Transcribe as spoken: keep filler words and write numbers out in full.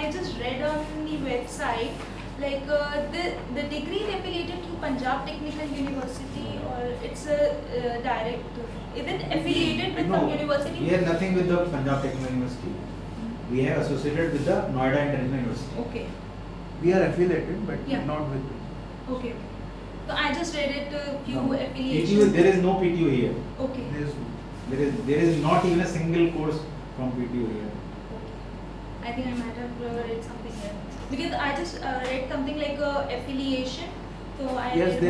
I just read on the website, like uh, the the degree is affiliated to Punjab Technical University, or it's a uh, direct. Is it affiliated with no, some university? We have nothing with the Punjab Technical University. We have associated with the Noida International University. Okay. We are affiliated, but Yeah. not with. Okay. So I just read it. Uh, few No. P T affiliations. U, there is no P T U here. Okay. There is There is there is not even a single course from P T U here. I think I might have uh, read something here because I just uh, read something like uh, affiliation. So I Yes, read there